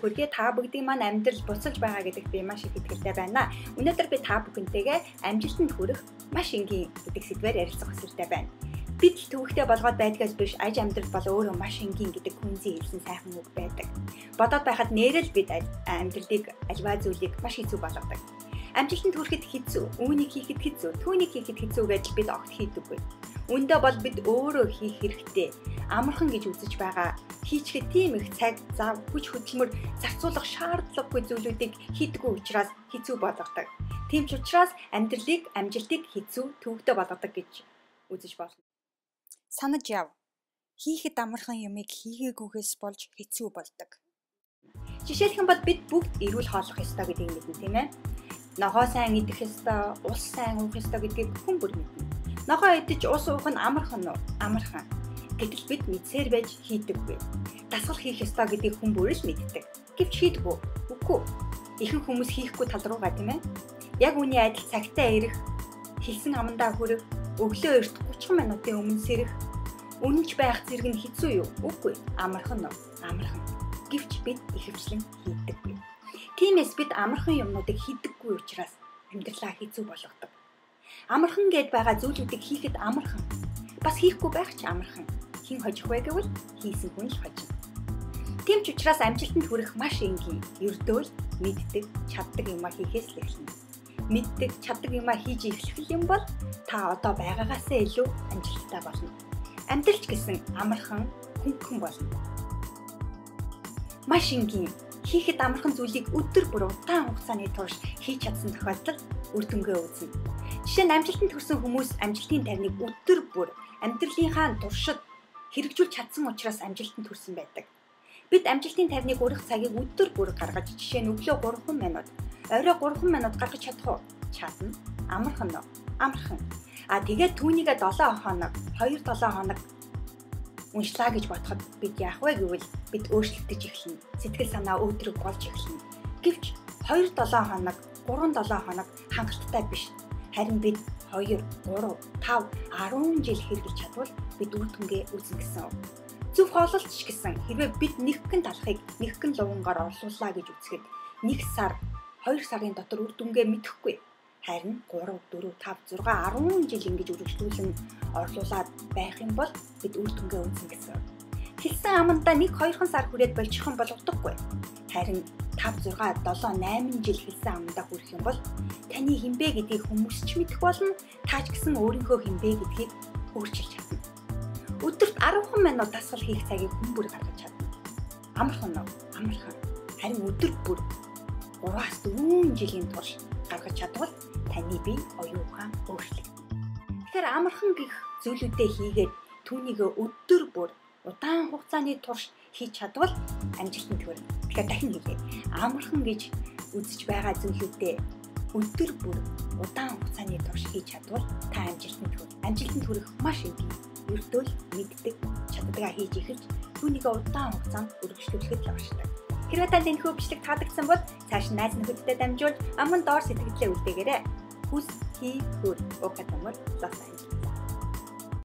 хүргэе. Та бүгдийн маань амьдрал буцалж байгаа гэдэгт би маш их итгэлтэй байна. Өнөөдөр би та бүхэнтэйгээ амжилтанд хүрэх маш энгийн гэдэг сэдвээр ярилцах хүсэлтэй байна. Бид л төвөгтэй болгоод байдгаас биш аж амьдрал бол өөрөө маш энгийн гэдэг хүнзий хэлсэн сайхан үг байдаг. Бодоод байхад нэрэл бид амьдралыг альва зүйлийг маш хэцүү болгодог. Амжилтанд хүрэхэд хэцүү, үүнийг хийхэд хэцүү, түүнийг хийхэд хэцүү гэж бид огт хийдэггүй. Үүндээ бол бид өөрөө хийх хэрэгтэй. Амархан гэж үзэж байгаа хийчихэд тийм их цаг, зав, хүч хөдөлмөр зарцуулах шаардлагагүй зүйлүүдийг хийдэггүй учраас хэцүү болгодог. Тийм ч учраас амьдралыг, амжилтыг хэцүү, төвөгтэй болгодог гэж үзэж болно. Санаж яв. Хийхэд амархан юмыг хийгээгүйгээс болж хэцүү болдог. Жишээлх юм бол бид бүгд эрүүл хооллох ёстой гэдгийг мэднэ, тийм ээ. Ногоо сайн идэх ёстой, ус сайн уух ёстой гэдгийг хүн бүр мэднэ. Ногоо идэж ус уух нь амархан уу? Амархан. Гэтэл бид мэдсээр байж хийдэггүй. Дасгал хийх ёстой гэдгийг хүн бүр л мэддэг. Гэвч хийдэггүй. Үгүй. Ихэнх хүмүүс хийхгүй тал руугаа, тийм ээ. Яг үүний адил цагтаа ирэх, хэлсэн амандаа хүрэх, өглөө эрт 30 минутын өмнө сэрэх, үнэнч байх зэрэг нь хэцүү юу? Үгүй. Амархан уу? Амархан. Гэвч бид ихэвчлэн хийдэггүй. Тиймээс бид амархан юмнуудыг хийдэггүй учраас амьдралаа хэцүү болгодог. Амархан гэд байгаа зүйлүүдийг хийхэд амархан. Бас хийхгүй байх ч амархан. Хэн хожих вэ гэвэл хийсэн хүн л хожно. Тийм ч учраас амжилтанд хүрэх маш энгийн. Ердөө л мэддэг, чаддаг юмаа хийхээс л эхэлнэ. Мэддэг, чаддаг юмаа хийж эхлэх юм бол та одоо байгаагаасаа илүү амжилттай болно. Амьдралч гэсэн амархан, хөнгөн болно. Маш энгийн хийхэд амархан зүйлийг өдөр бүр удаан хугацааны турш хийж чадсан тохиолдолд үр дүнгээ үүснэ. Жишээ нь амжилтанд хүрсэн хүмүүс амжилтын тариныг өдөр бүр амьдралынхаа туршид хэрэгжүүлж чадсан учраас амжилтанд хүрсэн байдаг. Бид амжилтын тариныг урах цагийг өдөр бүр гаргаж жишээ нь өглөө 3 минут, орой 3 минут гаргаж чадах уу? Чадна. Амархан уу? Амархан. Тэгээд түүнийгээ 7 хоног, 2-7 хоног уншлаа гэж бодоход бид яах вэ гэвэл бид өөрчлөгдөж эхэлнэ. Сэтгэл санаа өөдрөг болж эхэлнэ. Гэвч 2-7 хоног, 3-7 хоног хангалттай биш. Харин бид 2, 3, 5, 10 жил хэрэгжилж чадвал бид үр дүнгээ үүснэ гэсэн үг. Зөв хооллолт ч гэсэн хэрвээ бид нэгэн талхыг нэгэн лувангаар орлууллаа гэж үзэхэд 1 сар, 2 сарын дотор үр дүнгээ мэдэхгүй. Харин 3, 4, 5, 6, 10 жил ингэж үргэлжлүүлэн орлуулад байх юм бол бид үр дүнгээ үүснэ гэсэн. Хэлсэн амандаа 1-2 сар хүрээд болчих юм бол утгагүй. Харин 5, 6, 7, 8 жил хэлсэн амандаа хүрэх юм бол таны хинбэ гэдгийг хүмүүс ч мэдэх болно. Таач гэсэн өөрийнхөө хинбэ гэдгийг өөрчилж чадна. Өдөрт 10 минут дасгал хийх цагийг хүн бүр гаргаж чадна. Амархан уу? Амархан. Харин өдөр бүр 3-4 жилийн турш гаргаж чадвал таны бие оюухан өөрчлөгдөнө. Тэгэхээр амархан гэх зүйлүүдээ хийгээд түүнийг өдөр бүр удаан хугацааны турш хийж чадвал амжилтанд хүрнэ. Тэгэхээр дахин хэлье. Амархан гэж үзэж байгаа зүйлүүдээ өдөр бүр удаан хугацааны турш хийж чадвал та амжилтанд хүрнэ. Амжилтанд хүрэх маш энгийн. Ердөө л мэддэг, чаддгаа хийж эхэлж түүнийг удаан хугацаанд үргэлжлүүлэхэд явшдаг. Хэрвээ танд энэ хөвчлөг таалагдсан бол цааш найз нөхөдтэй дамжуулж аман доор сэтгэлдээ үлдээгээрэй. Хүс хий хөр уг хатамар Лос Анжелес.